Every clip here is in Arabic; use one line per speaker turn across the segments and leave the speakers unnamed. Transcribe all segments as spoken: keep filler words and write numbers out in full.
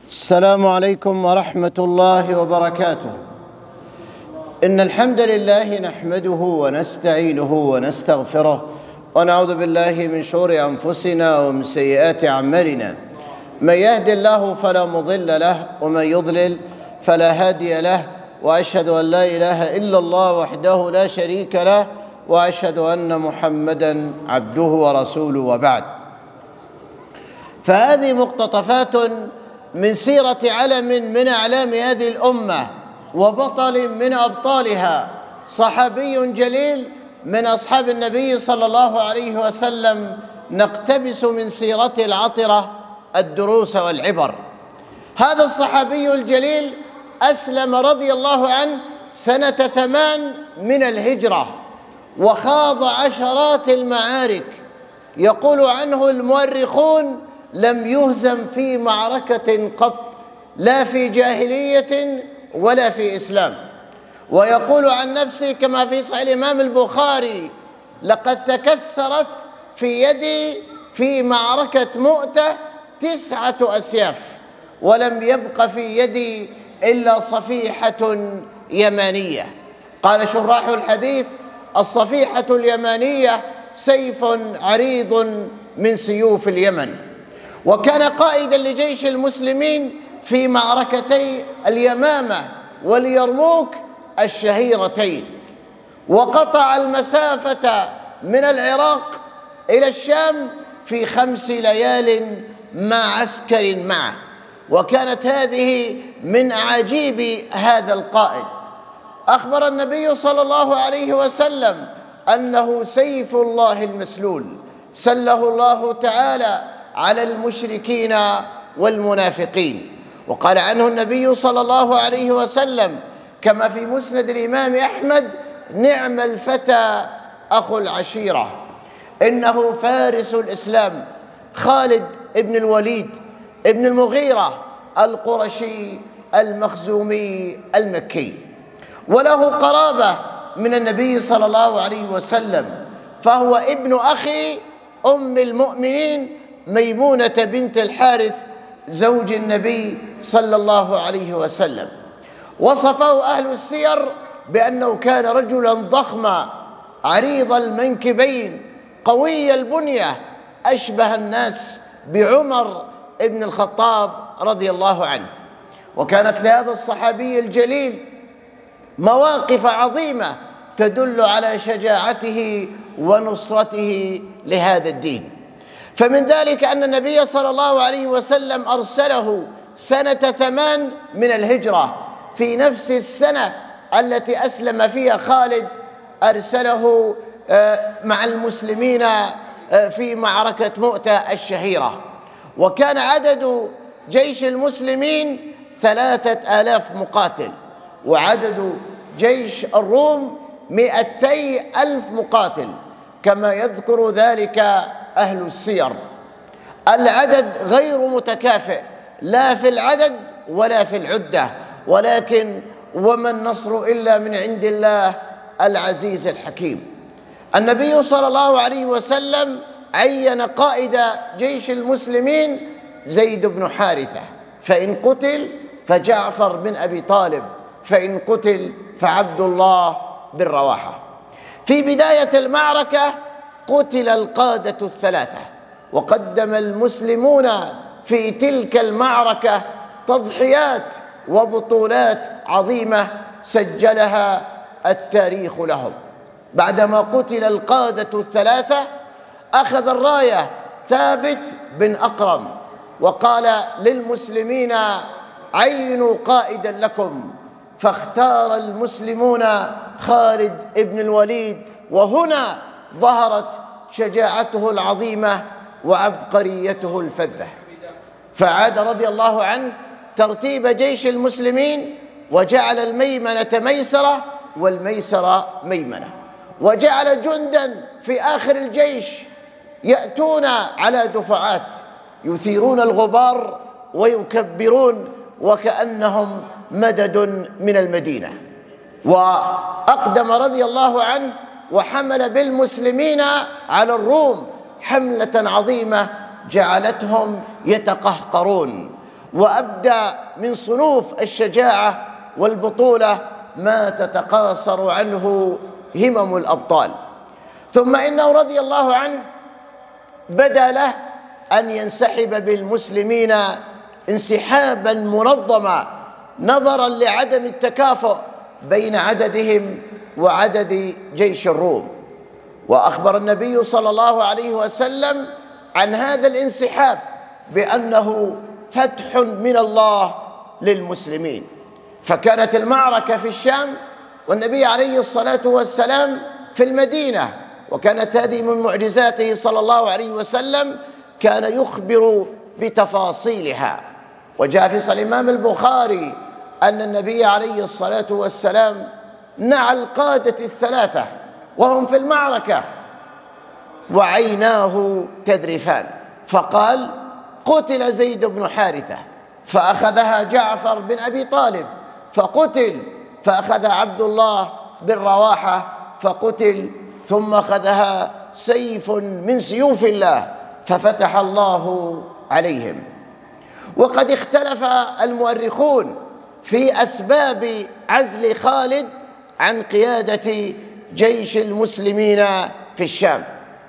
السلام عليكم ورحمة الله وبركاته. إن الحمد لله نحمده ونستعينه ونستغفره ونعوذ بالله من شرور أنفسنا ومن سيئات أعمالنا. من يهد الله فلا مضل له ومن يضلل فلا هادي له، وأشهد أن لا إله إلا الله وحده لا شريك له، وأشهد أن محمدًا عبده ورسوله، وبعد. فهذه مقتطفات من سيرة علم من أعلام هذه الأمة وبطل من أبطالها، صحابي جليل من أصحاب النبي صلى الله عليه وسلم، نقتبس من سيرته العطرة الدروس والعبر. هذا الصحابي الجليل أسلم رضي الله عنه سنة ثمان من الهجرة، وخاض عشرات المعارك. يقول عنه المؤرخون: لم يهزم في معركة قط، لا في جاهلية ولا في إسلام. ويقول عن نفسه كما في صحيح الإمام البخاري: لقد تكسرت في يدي في معركة مؤتة تسعة أسياف، ولم يبق في يدي إلا صفيحة يمانية. قال شراح الحديث: الصفيحة اليمانية سيف عريض من سيوف اليمن. وكان قائداً لجيش المسلمين في معركتي اليمامة واليرموك الشهيرتين، وقطع المسافة من العراق إلى الشام في خمس ليال مع عسكر معه. وكانت هذه من أعاجيب هذا القائد. أخبر النبي صلى الله عليه وسلم أنه سيف الله المسلول، سله الله تعالى على المشركين والمنافقين. وقال عنه النبي صلى الله عليه وسلم كما في مسند الإمام أحمد: نعم الفتى أخو العشيرة. إنه فارس الإسلام خالد ابن الوليد ابن المغيرة القرشي المخزومي المكي، وله قرابة من النبي صلى الله عليه وسلم، فهو ابن أخي أم المؤمنين ميمونة بنت الحارث زوج النبي صلى الله عليه وسلم. وصفه أهل السير بأنه كان رجلا ضخما عريض المنكبين قوي البنية، أشبه الناس بعمر ابن الخطاب رضي الله عنه. وكانت لهذا الصحابي الجليل مواقف عظيمة تدل على شجاعته ونصرته لهذا الدين. فمن ذلك أن النبي صلى الله عليه وسلم أرسله سنة ثمان من الهجرة، في نفس السنة التي أسلم فيها خالد، أرسله مع المسلمين في معركة مؤتة الشهيرة. وكان عدد جيش المسلمين ثلاثة آلاف مقاتل، وعدد جيش الروم مئتي ألف مقاتل، كما يذكر ذلك أهل السير. العدد غير متكافئ، لا في العدد ولا في العدة، ولكن وما النصر إلا من عند الله العزيز الحكيم. النبي صلى الله عليه وسلم عين قائد جيش المسلمين زيد بن حارثة، فإن قتل فجعفر بن أبي طالب، فإن قتل فعبد الله بن رواحة. في بداية المعركة قتل القادة الثلاثة، وقدم المسلمون في تلك المعركة تضحيات وبطولات عظيمة سجلها التاريخ لهم. بعدما قتل القادة الثلاثة أخذ الراية ثابت بن أقرم وقال للمسلمين: عينوا قائدا لكم. فاختار المسلمون خالد بن الوليد، وهنا ظهرت شجاعته العظيمة وعبقريته الفذة. فعاد رضي الله عنه ترتيب جيش المسلمين، وجعل الميمنة ميسرة والميسرة ميمنة، وجعل جندا في آخر الجيش يأتون على دفعات يثيرون الغبار ويكبرون وكأنهم مدد من المدينة. وأقدم رضي الله عنه وحمل بالمسلمين على الروم حملة عظيمة جعلتهم يتقهقرون، وأبدى من صنوف الشجاعة والبطولة ما تتقاصر عنه همم الأبطال. ثم إنه رضي الله عنه بدا له أن ينسحب بالمسلمين انسحابا منظما نظرا لعدم التكافؤ بين عددهم وعدد جيش الروم. وأخبر النبي صلى الله عليه وسلم عن هذا الانسحاب بأنه فتح من الله للمسلمين. فكانت المعركة في الشام والنبي عليه الصلاة والسلام في المدينة، وكانت هذه من معجزاته صلى الله عليه وسلم، كان يخبر بتفاصيلها. وجاء في صحيح الإمام البخاري أن النبي عليه الصلاة والسلام نعى القادة الثلاثة وهم في المعركة وعيناه تذرفان، فقال: قتل زيد بن حارثة، فأخذها جعفر بن أبي طالب فقتل، فأخذ عبد الله بن رواحة فقتل، ثم أخذها سيف من سيوف الله ففتح الله عليهم. وقد اختلف المؤرخون في أسباب عزل خالد عن قيادة جيش المسلمين في الشام،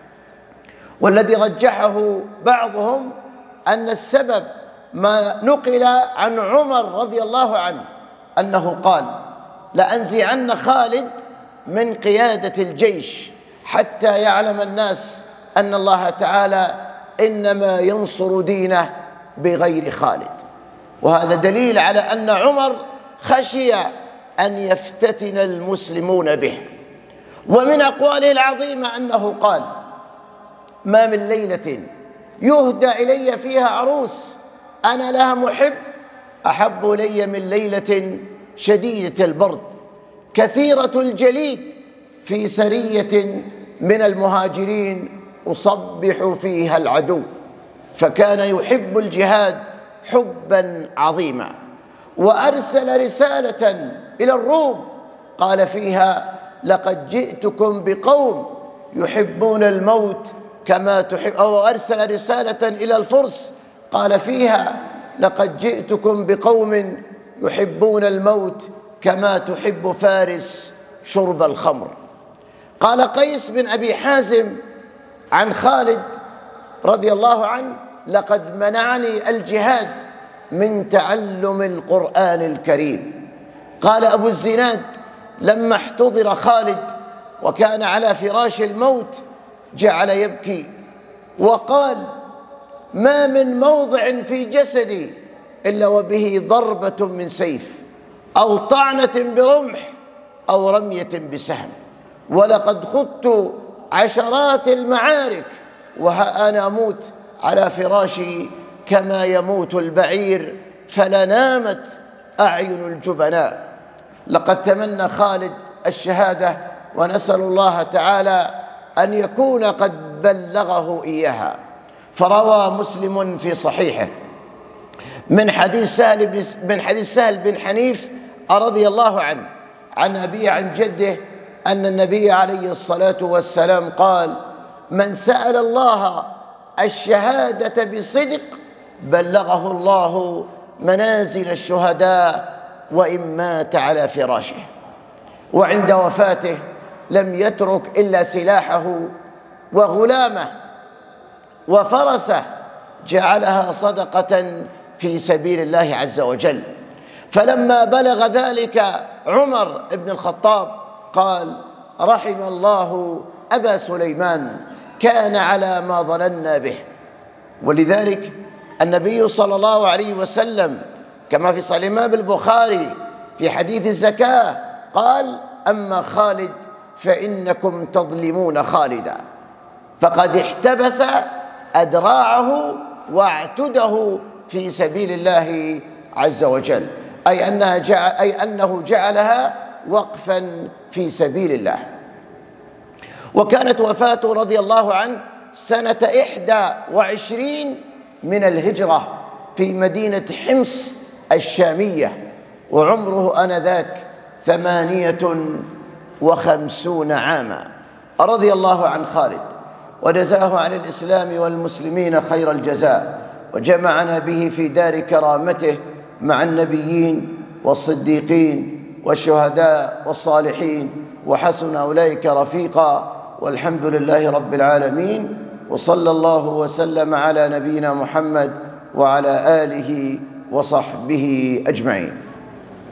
والذي رجحه بعضهم أن السبب ما نقل عن عمر رضي الله عنه أنه قال: لأنزعن خالد من قيادة الجيش حتى يعلم الناس أن الله تعالى إنما ينصر دينه بغير خالد. وهذا دليل على أن عمر خشي أن يفتتن المسلمون به. ومن أقواله العظيمة أنه قال: ما من ليلة يهدى إلي فيها عروس أنا لها محب أحب إلي من ليلة شديدة البرد كثيرة الجليد في سرية من المهاجرين أصبح فيها العدو. فكان يحب الجهاد حبا عظيما، وأرسل رسالة إلى الروم قال فيها: لقد جئتكم بقوم يحبون الموت كما تحب، أو أرسل رسالة إلى الفرس قال فيها: لقد جئتكم بقوم يحبون الموت كما تحب فارس شرب الخمر. قال قيس بن أبي حازم عن خالد رضي الله عنه: لقد منعني الجهاد من تعلم القرآن الكريم. قال أبو الزناد: لما احتضر خالد وكان على فراش الموت جعل يبكي وقال: ما من موضع في جسدي إلا وبه ضربة من سيف أو طعنة برمح أو رمية بسهم، ولقد خضت عشرات المعارك وها أنا أموت على فراشي كما يموت البعير فلنامت أعين الجبناء. لقد تمنى خالد الشهادة، ونسأل الله تعالى أن يكون قد بلغه إياها. فروى مسلم في صحيحه من حديث سهل بن من حديث سهل بن حنيف رضي الله عنه عن أبيه عن جده أن النبي عليه الصلاة والسلام قال: من سأل الله الشهادة بصدق بلغه الله منازل الشهداء وإن مات على فراشه. وعند وفاته لم يترك إلا سلاحه وغلامه وفرسه جعلها صدقة في سبيل الله عز وجل. فلما بلغ ذلك عمر بن الخطاب قال: رحم الله أبا سليمان كان على ما ظننا به. ولذلك النبي صلى الله عليه وسلم كما في صحيح الإمام البخاري في حديث الزكاة قال: أما خالد فإنكم تظلمون خالدا، فقد احتبس أدراعه واعتده في سبيل الله عز وجل، أي أنها جعل أي أنه جعلها وقفا في سبيل الله. وكانت وفاته رضي الله عنه سنة إحدى وعشرين من الهجرة في مدينة حمص الشامية، وعمره آنذاك ثمانية وخمسون عاما، رضي الله عن خالد وجزاه عن الإسلام والمسلمين خير الجزاء. وجمعنا به في دار كرامته مع النبيين والصديقين والشهداء والصالحين، وحسن أولئك رفيقا، والحمد لله رب العالمين. وصلى الله وسلم على نبينا محمد وعلى آله وصحبه أجمعين.